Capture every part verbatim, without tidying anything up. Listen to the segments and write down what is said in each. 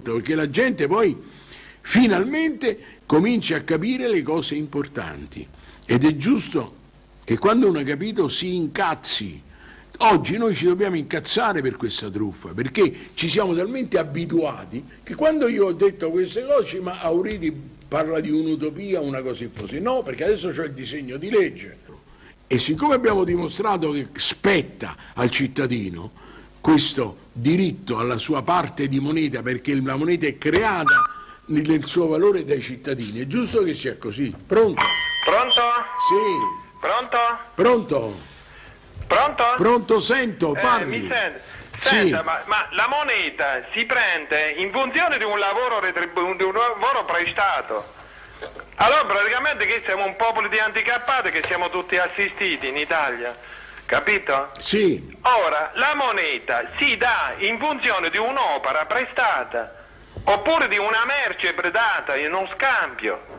fatto, perché la gente poi finalmente comincia a capire le cose importanti, ed è giusto che quando uno ha capito si incazzi. Oggi noi ci dobbiamo incazzare per questa truffa, perché ci siamo talmente abituati che quando io ho detto queste cose, ma Auriti parla di un'utopia, una cosa così, no, perché adesso c'è il disegno di legge, e siccome abbiamo dimostrato che spetta al cittadino questo diritto alla sua parte di moneta, perché la moneta è creata nel suo valore dai cittadini, è giusto che sia così. Pronto? Pronto? Sì. Pronto? Pronto? Pronto? Pronto, sento, parli. Eh, mi sente? Sì. Senta, ma, ma la moneta si prende in funzione di un lavoro retribu- di un lavoro prestato. Allora praticamente che siamo un popolo di handicappati, che siamo tutti assistiti in Italia, capito? Sì. Ora, la moneta si dà in funzione di un'opera prestata, oppure di una merce predata in uno scambio.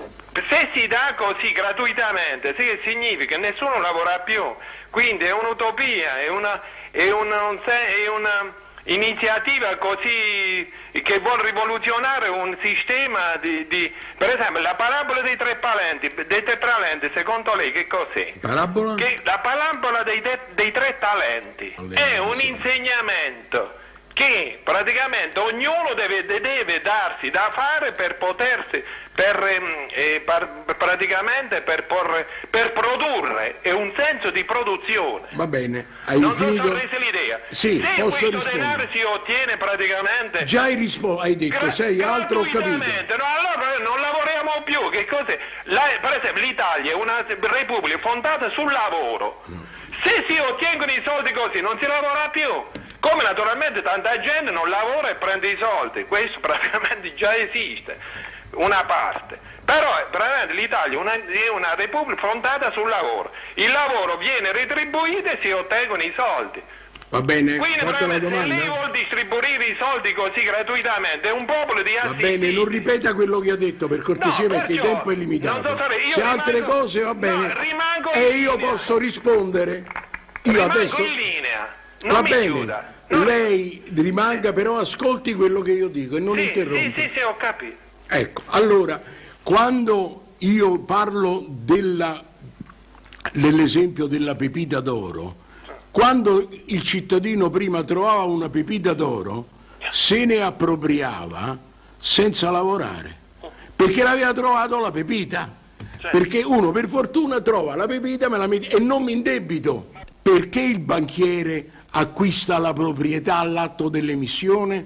Se si dà così gratuitamente, che significa che nessuno lavora più, quindi è un'utopia, è una, è una, un, è una iniziativa così che vuole rivoluzionare un sistema di, di... Per esempio la parabola dei tre talenti, dei tre talenti, secondo lei che cos'è? Parabola? Che la parabola dei, de, dei tre talenti Allora, è un insegnamento che praticamente ognuno deve, deve darsi da fare per potersi, per, eh, par, praticamente per, porre, per produrre, è un senso di produzione. Va bene, hai non finito? so se rese l'idea. Sì, se posso questo rispondere. denaro si ottiene praticamente... Già hai risposto, hai detto, gra- sei altro, ho capito. gratuitamente, no, allora non lavoriamo più, che cos'è? La, per esempio l'Italia è una repubblica fondata sul lavoro. Se si ottengono i soldi così non si lavora più. Come naturalmente tanta gente non lavora e prende i soldi, questo praticamente già esiste, una parte. Però praticamente l'Italia è una, è una repubblica fondata sul lavoro, il lavoro viene retribuito e si ottengono i soldi. Va bene, Quindi fatto la domanda. se lei vuol distribuire i soldi così gratuitamente è un popolo di Va assistiti. bene, non ripeta quello che ha detto per cortesia, No, perché il perciò, tempo è limitato. non so fare, io Se altre rimango- cose va bene, no, rimango e in io linea. posso rispondere. Io Rimango adesso in linea, non va mi bene, chiuda. Non- lei rimanga, però ascolti quello che io dico e non sì, interrompa. sì, sì, sì, ho capito. Ecco, allora, quando io parlo della- dell'esempio della pepita d'oro, quando il cittadino prima trovava una pepita d'oro, se ne appropriava senza lavorare, perché l'aveva trovato la pepita. Perché uno per fortuna trova la pepita me la mette, e non mi indebito. Perché il banchiere acquista la proprietà all'atto dell'emissione?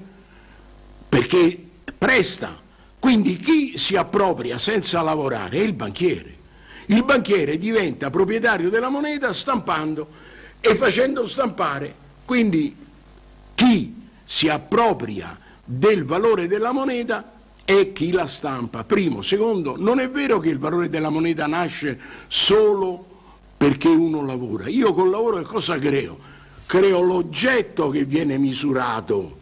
Perché presta. Quindi chi si appropria senza lavorare è il banchiere. Il banchiere diventa proprietario della moneta stampando e facendo stampare. Quindi chi si appropria del valore della moneta è chi la stampa. Primo. Secondo, non è vero che il valore della moneta nasce solo perché uno lavora. Io col lavoro che cosa creo? Creo l'oggetto che viene misurato.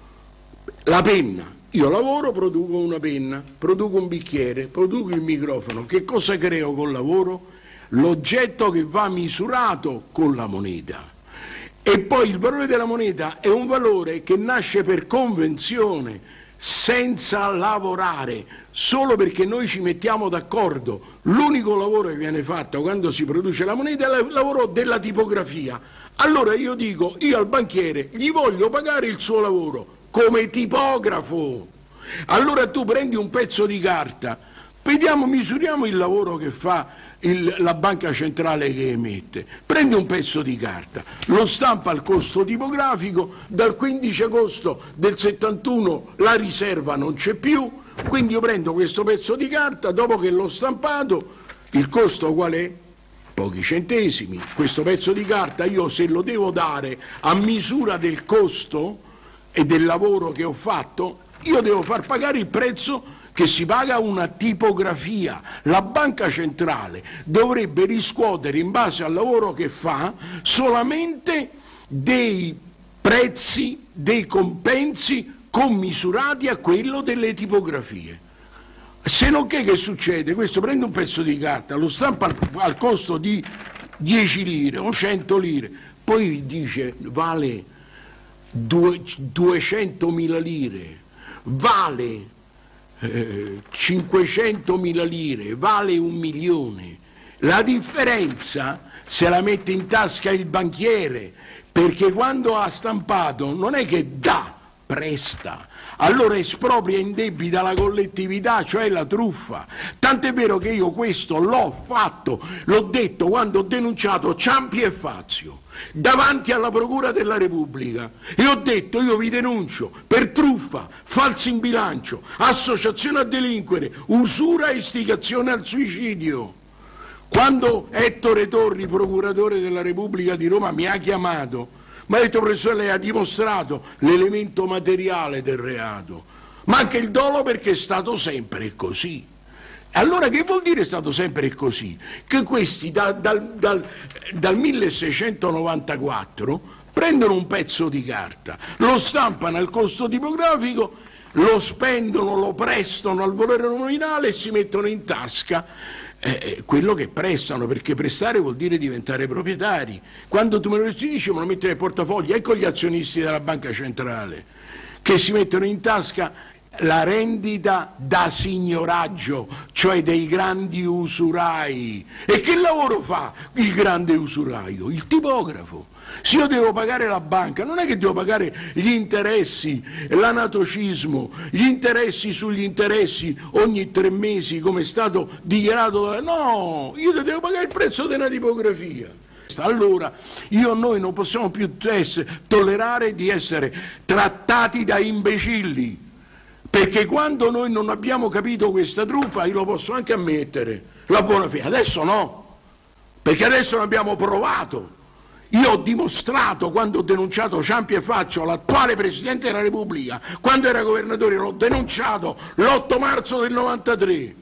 La penna. Io lavoro, produco una penna, produco un bicchiere, produco il microfono. Che cosa creo col lavoro? L'oggetto che va misurato con la moneta. E poi il valore della moneta è un valore che nasce per convenzione, senza lavorare, solo perché noi ci mettiamo d'accordo. L'unico lavoro che viene fatto quando si produce la moneta è il lavoro della tipografia. Allora io dico, io al banchiere gli voglio pagare il suo lavoro come tipografo. Allora tu prendi un pezzo di carta, vediamo, misuriamo il lavoro che fa il, la banca centrale che emette. Prendi un pezzo di carta, lo stampa al costo tipografico, dal quindici agosto del settantuno la riserva non c'è più, quindi io prendo questo pezzo di carta, dopo che l'ho stampato, il costo qual è? Pochi centesimi. Questo pezzo di carta io se lo devo dare a misura del costo e del lavoro che ho fatto, io devo far pagare il prezzo che si paga una tipografia. La banca centrale dovrebbe riscuotere in base al lavoro che fa solamente dei prezzi, dei compensi commisurati a quello delle tipografie. Se non che che succede? Questo prende un pezzo di carta, lo stampa al, al costo di dieci lire o cento lire, poi dice vale duecentomila lire, vale eh, cinquecentomila lire, vale un milione. La differenza se la mette in tasca il banchiere, perché quando ha stampato non è che dà, presta, allora espropria, indebita la collettività, cioè la truffa. Tant'è vero che io questo l'ho fatto, l'ho detto quando ho denunciato Ciampi e Fazio davanti alla Procura della Repubblica, e ho detto: io vi denuncio per truffa, falso in bilancio, associazione a delinquere, usura e istigazione al suicidio. Quando Ettore Torri, procuratore della Repubblica di Roma, mi ha chiamato, mi ha detto: professore, lei ha dimostrato l'elemento materiale del reato, ma anche il dolo, perché è stato sempre così. Allora che vuol dire è stato sempre così? Che questi da, dal, dal, dal milleseicentonovantaquattro prendono un pezzo di carta, lo stampano al costo tipografico, lo spendono, lo prestano al valore nominale e si mettono in tasca Eh, quello che prestano, perché prestare vuol dire diventare proprietari. Quando tu me lo restituisci me lo metti nel portafoglio. Ecco gli azionisti della banca centrale che si mettono in tasca la rendita da signoraggio, cioè dei grandi usurai. E che lavoro fa il grande usuraio? Il tipografo. Se io devo pagare la banca, non è che devo pagare gli interessi, l'anatocismo, gli interessi sugli interessi ogni tre mesi, come è stato dichiarato da... No, io devo pagare il prezzo della tipografia. Allora, io noi non possiamo più essere, tollerare di essere trattati da imbecilli, perché quando noi non abbiamo capito questa truffa, io lo posso anche ammettere, la buona fede. Adesso no, perché adesso l'abbiamo provato. Io ho dimostrato, quando ho denunciato Ciampi e Fazio, l'attuale Presidente della Repubblica, quando era governatore, l'ho denunciato l'otto marzo del novantatré.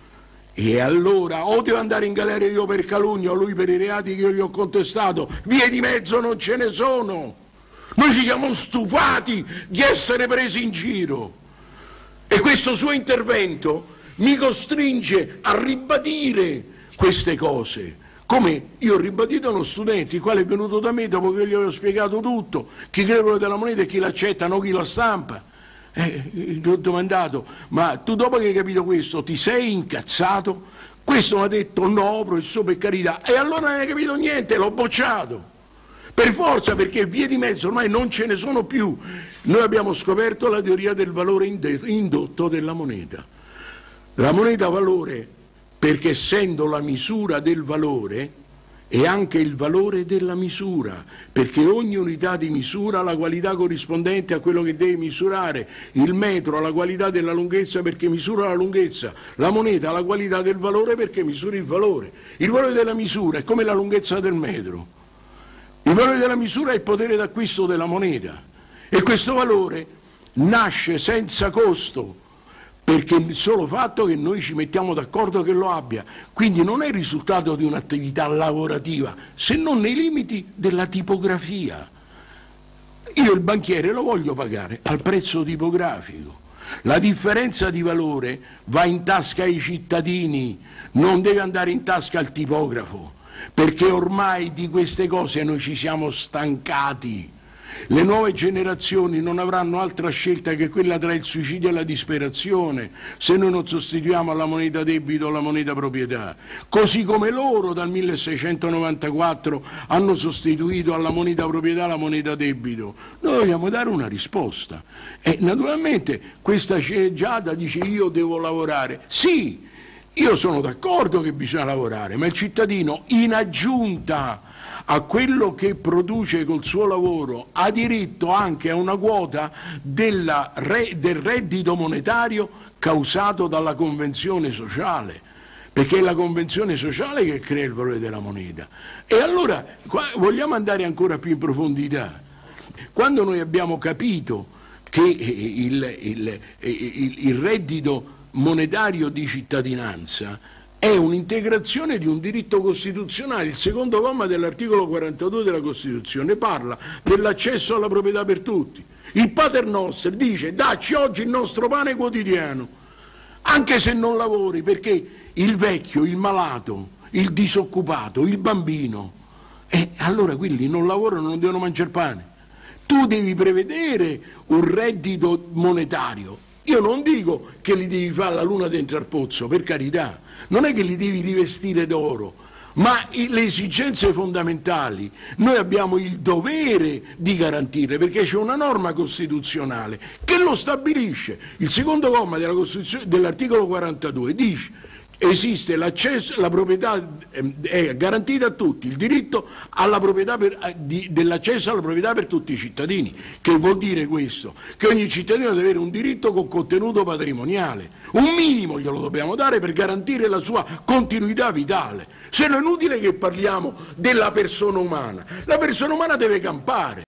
E allora o devo andare in galera io per calunnia o lui per i reati che io gli ho contestato, vie di mezzo non ce ne sono. Noi ci siamo stufati di essere presi in giro. E questo suo intervento mi costringe a ribadire queste cose. Come io ho ribadito a uno studente, il quale è venuto da me dopo che gli avevo spiegato tutto, chi crede della moneta e chi l'accetta, non chi la stampa. Eh, gli ho domandato: ma tu dopo che hai capito questo ti sei incazzato? Questo mi ha detto: no, professore, per carità. E allora non hai capito niente, l'ho bocciato. Per forza, perché vie di mezzo ormai non ce ne sono più. Noi abbiamo scoperto la teoria del valore indotto della moneta. La moneta valore, perché essendo la misura del valore è anche il valore della misura, perché ogni unità di misura ha la qualità corrispondente a quello che deve misurare. Il metro ha la qualità della lunghezza perché misura la lunghezza, la moneta ha la qualità del valore perché misura il valore. Il valore della misura è come la lunghezza del metro, il valore della misura è il potere d'acquisto della moneta, e questo valore nasce senza costo, perché il solo fatto che noi ci mettiamo d'accordo che lo abbia, quindi non è il risultato di un'attività lavorativa, se non nei limiti della tipografia. Io il banchiere lo voglio pagare al prezzo tipografico, la differenza di valore va in tasca ai cittadini, non deve andare in tasca al tipografo, perché ormai di queste cose noi ci siamo stancati. Le nuove generazioni non avranno altra scelta che quella tra il suicidio e la disperazione se noi non sostituiamo alla moneta debito la moneta proprietà, così come loro dal milleseicentonovantaquattro hanno sostituito alla moneta proprietà la moneta debito. Noi vogliamo dare una risposta e naturalmente questa sceneggiata dice: io devo lavorare. Sì, io sono d'accordo che bisogna lavorare, ma il cittadino, in aggiunta a quello che produce col suo lavoro, ha diritto anche a una quota della re, del reddito monetario causato dalla convenzione sociale, perché è la convenzione sociale che crea il valore della moneta. E allora qua, vogliamo andare ancora più in profondità. Quando noi abbiamo capito che il, il, il, il reddito monetario di cittadinanza è un'integrazione di un diritto costituzionale, il secondo comma dell'articolo quarantadue della Costituzione parla dell'accesso alla proprietà per tutti. Il Pater Noster dice: dacci oggi il nostro pane quotidiano, anche se non lavori, perché il vecchio, il malato, il disoccupato, il bambino, e allora quelli non lavorano, non devono mangiare pane. Tu devi prevedere un reddito monetario Io non dico che li devi fare la luna dentro al pozzo, per carità, non è che li devi rivestire d'oro, ma le esigenze fondamentali noi abbiamo il dovere di garantirle, perché c'è una norma costituzionale che lo stabilisce. Il secondo comma della Costituzione, dell'articolo quarantadue, dice: esiste l'accesso, la proprietà è garantita a tutti, il diritto alla proprietà per, di, dell'accesso alla proprietà per tutti i cittadini. Che vuol dire questo? Che ogni cittadino deve avere un diritto con contenuto patrimoniale, un minimo glielo dobbiamo dare per garantire la sua continuità vitale. Se no è inutile che parliamo della persona umana, la persona umana deve campare.